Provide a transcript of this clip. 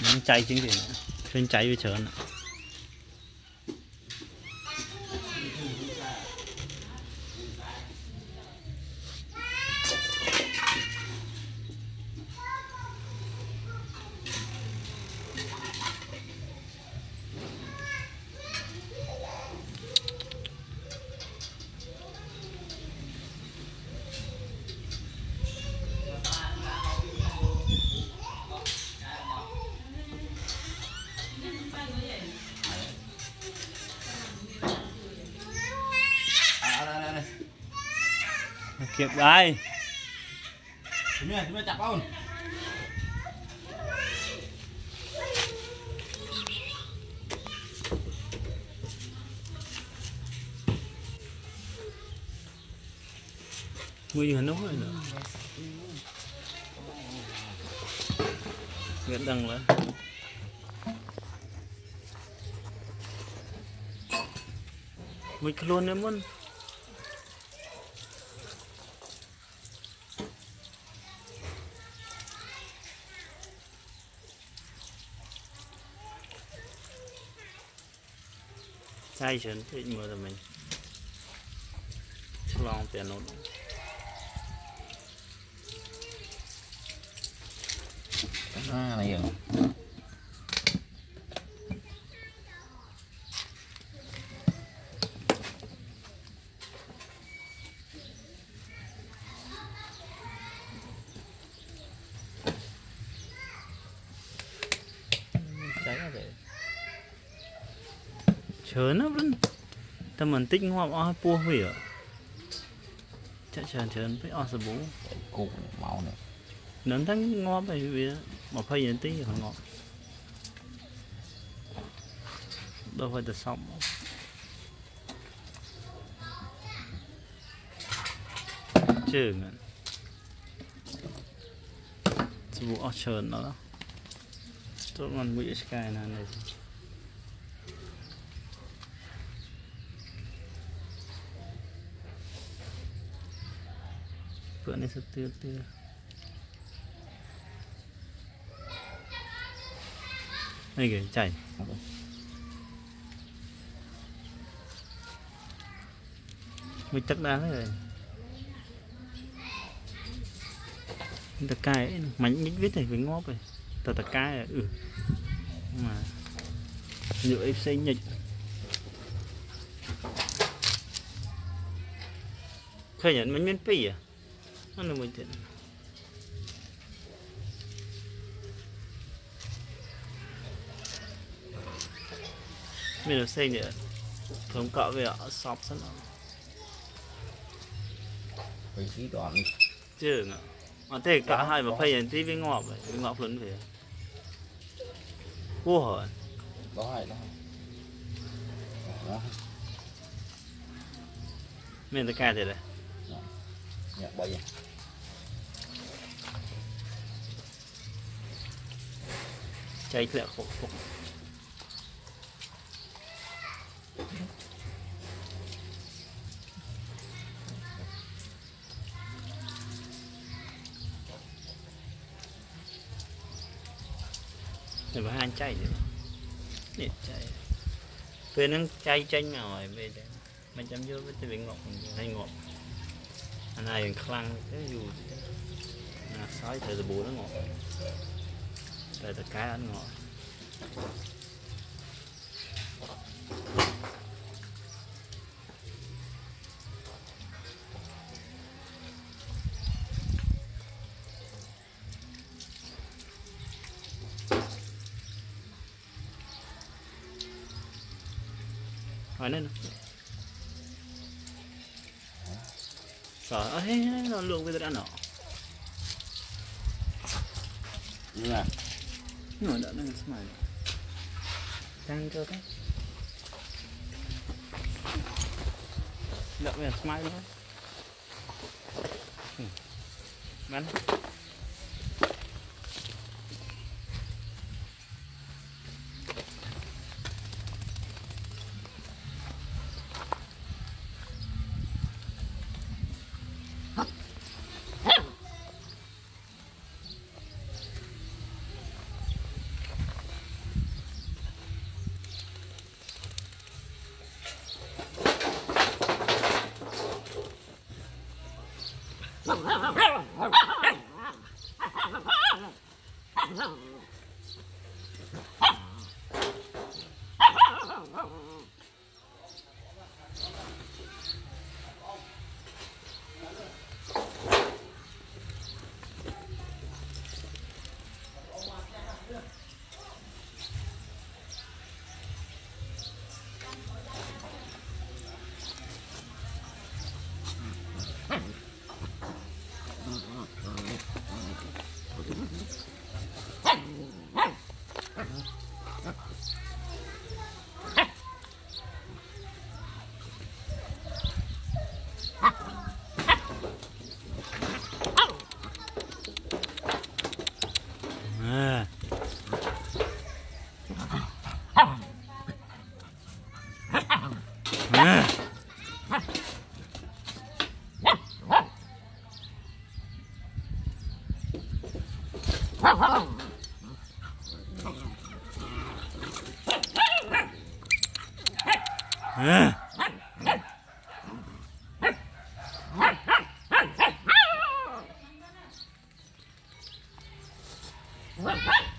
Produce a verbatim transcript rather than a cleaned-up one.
cháy chính gì nữa trên cháy với chớn kịp đây chúng ta chúng ta chặt không nguy hiểm nữa nữa Nguyễn Đăng nữa mình luôn em muốn sai chuyện thì mưa rồi mình lòng tiền nốt à này rồi chớn á vẫn tâm mình tích ngọt o pua hủy à chạy chớn chớn với o sờ bú cục máu này nấn thắng ngọt vậy vì mà phơi đến tí còn ngọt đâu phải được xong chứ ngân sờ bú o chớn nó tốt ngon mũi sky này này bữa nay sẽ tưa tưa đây kìa chảy mình chắc đá rồi tờ cay mảnh nhích vít này với ngóp rồi tờ tờ cay ừ mà nhựa ép xê nhịch khởi nhận mình miễn phí à nó là mình tiện mình được xây nhỉ thống cọ về ở shop sẵn rồi phải ký toàn chứ nữa mà thế cả hai mà phây nhận tí với ngọt vậy với ngọt lớn về cua hỏi đó hay đó đó mình ta cài thế này nhặt bay vậy cháy lẹ khổ khổ để mà ăn cháy nữa để cháy về nó cháy chanh mà rồi về đây mình chấm vô với cái ngọt hay ngọt anh này khăng cái dù là sói thời bù nó ngọt tại tất cả ăn ngọt hỏi nên sợ ấy nó lượng bây giờ đã nọ như là nhưng mà đã nó smile đang cho thế đợi bây giờ smile thôi bắn À. À. À.